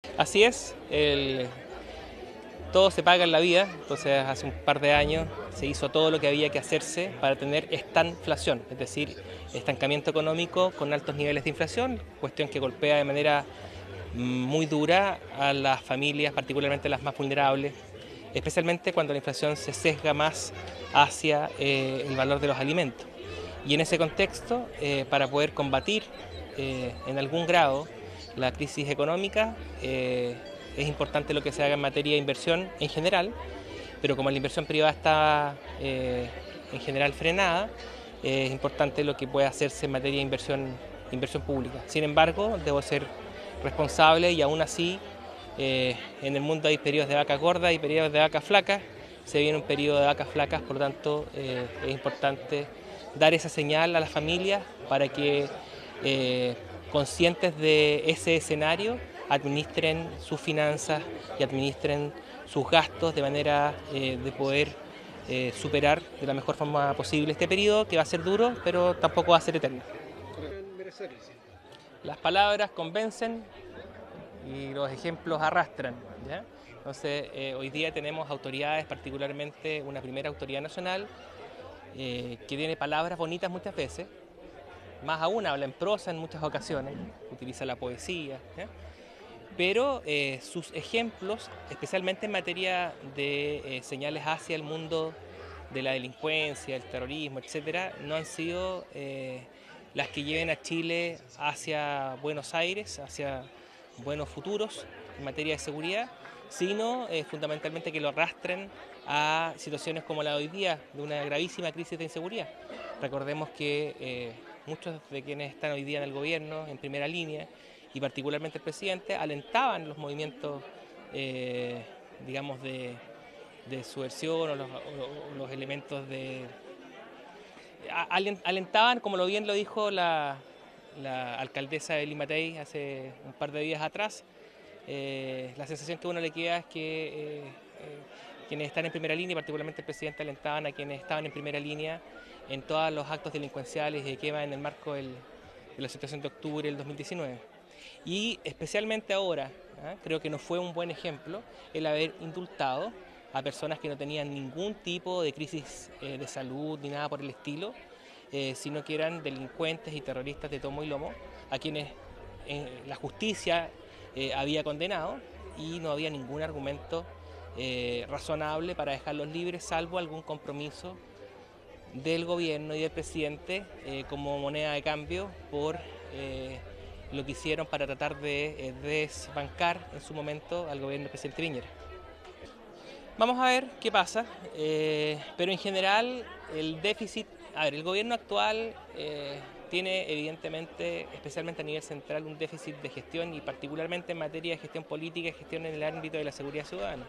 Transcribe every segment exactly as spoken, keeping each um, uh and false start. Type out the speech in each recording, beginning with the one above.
Así es, el, todo se paga en la vida, entonces hace un par de años se hizo todo lo que había que hacerse para tener estanflación, es decir, estancamiento económico con altos niveles de inflación, cuestión que golpea de manera muy dura a las familias, particularmente las más vulnerables, especialmente cuando la inflación se sesga más hacia eh, el valor de los alimentos. Y en ese contexto, eh, para poder combatir eh, en algún grado la crisis económica, eh, es importante lo que se haga en materia de inversión en general, pero como la inversión privada está eh, en general frenada, eh, es importante lo que puede hacerse en materia de inversión, inversión pública. Sin embargo, debo ser responsable y aún así eh, en el mundo hay periodos de vacas gordas y periodos de vacas flacas, se viene un periodo de vacas flacas, por lo tanto eh, es importante dar esa señal a las familias para que eh, conscientes de ese escenario administren sus finanzas y administren sus gastos de manera eh, de poder eh, superar de la mejor forma posible este periodo, que va a ser duro, pero tampoco va a ser eterno. Las palabras convencen y los ejemplos arrastran, ¿ya? Entonces, eh, hoy día tenemos autoridades, particularmente una primera autoridad nacional, eh, que tiene palabras bonitas muchas veces, más aún habla en prosa en muchas ocasiones, utiliza la poesía, ¿ya? Pero eh, sus ejemplos, especialmente en materia de eh, señales hacia el mundo de la delincuencia, el terrorismo, etcétera, no han sido eh, las que lleven a Chile hacia Buenos Aires, hacia buenos futuros en materia de seguridad, sino eh, fundamentalmente que lo arrastren a situaciones como la de hoy día, de una gravísima crisis de inseguridad. Recordemos que eh, muchos de quienes están hoy día en el gobierno, en primera línea, y particularmente el presidente, alentaban los movimientos, eh, digamos, de, de subversión o los, o los elementos de... Alentaban, como lo bien lo dijo la, la alcaldesa de Limatei hace un par de días atrás, eh, la sensación que a uno le queda es que eh, eh, quienes están en primera línea, y particularmente el presidente, alentaban a quienes estaban en primera línea en todos los actos delincuenciales y de quema en el marco del, de la situación de octubre del dos mil diecinueve. Y especialmente ahora, ¿eh? creo que no fue un buen ejemplo el haber indultado a personas que no tenían ningún tipo de crisis eh, de salud ni nada por el estilo, eh, sino que eran delincuentes y terroristas de tomo y lomo, a quienes eh, la justicia eh, había condenado y no había ningún argumento eh, razonable para dejarlos libres, salvo algún compromiso del gobierno y del presidente eh, como moneda de cambio por eh, lo que hicieron para tratar de eh, desbancar en su momento al gobierno del presidente Piñera. Vamos a ver qué pasa, eh, pero en general el déficit, a ver, el gobierno actual eh, tiene evidentemente, especialmente a nivel central, un déficit de gestión y particularmente en materia de gestión política y gestión en el ámbito de la seguridad ciudadana.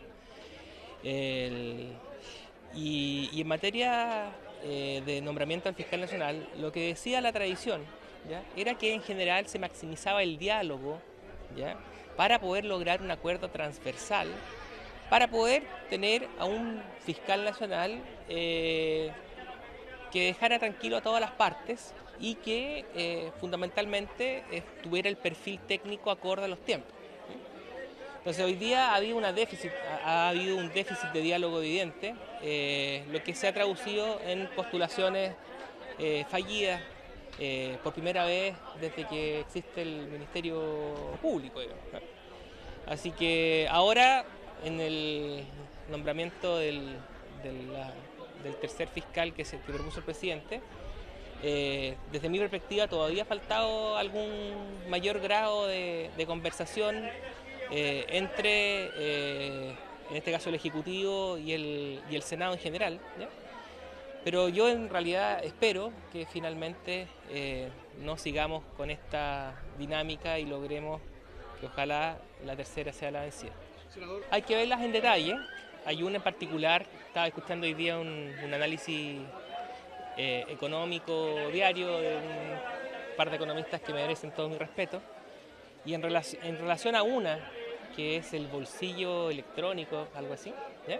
El, y, y en materia eh, de nombramiento al fiscal nacional, lo que decía la tradición, ¿ya? Era que en general se maximizaba el diálogo, ¿ya? Para poder lograr un acuerdo transversal, para poder tener a un fiscal nacional eh, que dejara tranquilo a todas las partes y que eh, fundamentalmente eh, tuviera el perfil técnico acorde a los tiempos. Entonces hoy día ha habido, una déficit, ha habido un déficit de diálogo evidente, eh, lo que se ha traducido en postulaciones eh, fallidas eh, por primera vez desde que existe el Ministerio Público, digamos, ¿no? Así que ahora en el nombramiento del, del, la, del tercer fiscal que, se, que propuso el presidente, eh, desde mi perspectiva todavía ha faltado algún mayor grado de, de conversación eh, entre, eh, en este caso, el Ejecutivo y el, y el Senado en general, ¿ya? Pero yo en realidad espero que finalmente eh, no sigamos con esta dinámica y logremos que ojalá la tercera sea la vencida. Hay que verlas en detalle. Hay una en particular, estaba escuchando hoy día un, un análisis eh, económico diario de un par de economistas que me merecen todo mi respeto. Y en, relac en relación a una, que es el bolsillo electrónico, algo así, ¿ya?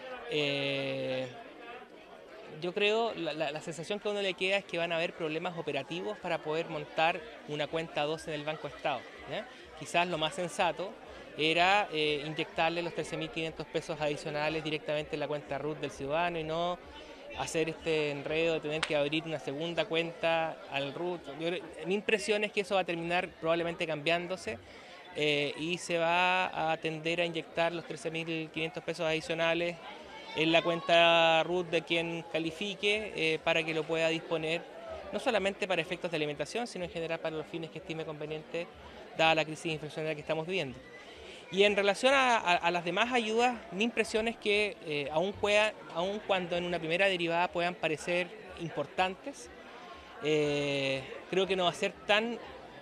Eh, yo creo, la, la, la sensación que a uno le queda es que van a haber problemas operativos para poder montar una cuenta dos en el Banco Estado, ¿ya? Quizás lo más sensato era eh, inyectarle los trece mil quinientos pesos adicionales directamente en la cuenta R U T del ciudadano y no hacer este enredo de tener que abrir una segunda cuenta al R U T. Yo, mi impresión es que eso va a terminar probablemente cambiándose eh, y se va a tender a inyectar los trece mil quinientos pesos adicionales en la cuenta R U T de quien califique eh, para que lo pueda disponer no solamente para efectos de alimentación, sino en general para los fines que estime conveniente dada la crisis inflacionaria que estamos viviendo. Y en relación a, a, a las demás ayudas, mi impresión es que eh, aun, pueda, aun cuando en una primera derivada puedan parecer importantes, eh, creo que no va a ser tan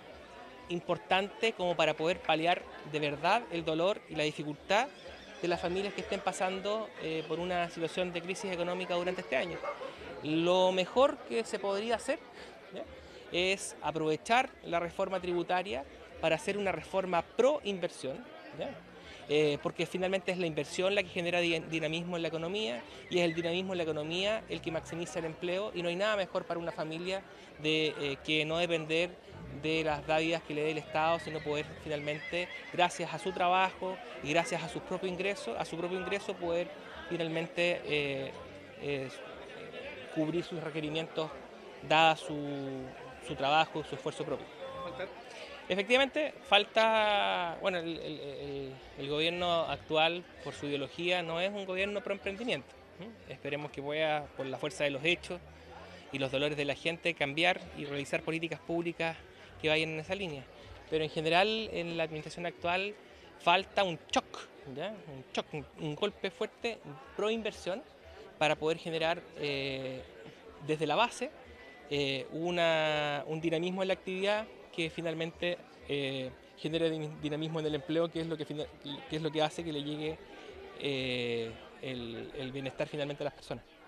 importante como para poder paliar de verdad el dolor y la dificultad de las familias que estén pasando eh, por una situación de crisis económica durante este año. Lo mejor que se podría hacer, ¿ya?, es aprovechar la reforma tributaria para hacer una reforma pro inversión, ¿ya?, eh, porque finalmente es la inversión la que genera dinamismo en la economía y es el dinamismo en la economía el que maximiza el empleo y no hay nada mejor para una familia de, eh, que no depender de las dádivas que le dé el Estado, sino poder finalmente, gracias a su trabajo y gracias a sus propios ingresos, a su propio ingreso, poder finalmente eh, eh, cubrir sus requerimientos dada su, su trabajo, su esfuerzo propio. Efectivamente, falta, bueno, el, el, el, el gobierno actual, por su ideología, no es un gobierno pro emprendimiento. ¿Mm? Esperemos que pueda, por la fuerza de los hechos y los dolores de la gente, cambiar y realizar políticas públicas que vayan en esa línea. Pero en general, en la administración actual, falta un shock, ¿ya? un shock, un, un golpe fuerte pro inversión para poder generar eh, desde la base eh, una, un dinamismo en la actividad que finalmente eh, genere dinamismo en el empleo, que es lo que, que, es lo que hace que le llegue eh, el, el bienestar finalmente a las personas.